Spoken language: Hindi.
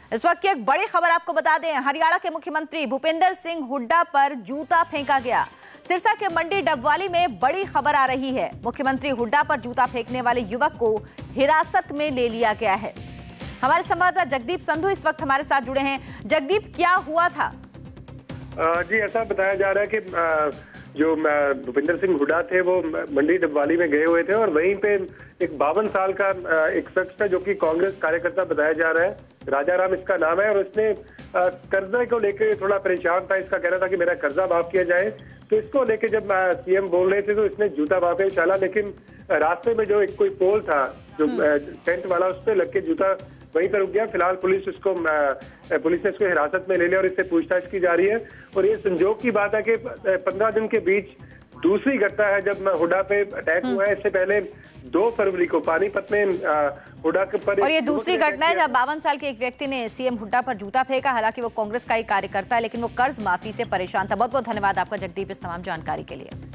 इस वक्त की एक बड़ी खबर आपको बता दें, हरियाणा के मुख्यमंत्री भूपेंद्र सिंह हुड्डा पर जूता फेंका गया। सिरसा के मंडी डबवाली में बड़ी खबर आ रही है। मुख्यमंत्री हुड्डा पर जूता फेंकने वाले युवक को हिरासत में ले लिया गया है। हमारे संवाददाता जगदीप संधू इस वक्त हमारे साथ जुड़े हैं। जगदीप, क्या हुआ था? जी, ऐसा बताया जा रहा है कि जो भूपेंद्र सिंह हुड्डा थे वो मंडी डबवाली में गए हुए थे और वहीं पे एक 52 साल का एक शख्स था जो कि कांग्रेस कार्यकर्ता बताया जा रहा है। राजा राम इसका नाम है और उसने कर्जे को लेकर थोड़ा परेशान था। इसका कहना था कि मेरा कर्जा माफ किया जाए, तो इसको लेके जब सीएम बोल रहे थे तो इसने जूता माफे उछाला, लेकिन रास्ते में जो एक कोई पोल था जो टेंट वाला, उस पर लग के जूता वहीं पर रुक गया। फिलहाल पुलिस ने इसको हिरासत में ले लिया और इससे पूछताछ की जा रही है। और ये संजोग की बात है कि 15 दिन के बीच दूसरी घटना है जब हुड्डा पे अटैक हुआ है। इससे पहले 2 फरवरी को पानीपत में हुड्डा के पर, और ये दूसरी घटना है जब 52 साल के एक व्यक्ति ने सीएम हुड्डा पर जूता फेंका। हालांकि वो कांग्रेस का ही कार्यकर्ता है, लेकिन वो कर्ज माफी से परेशान था। बहुत बहुत धन्यवाद आपका जगदीप इस तमाम जानकारी के लिए।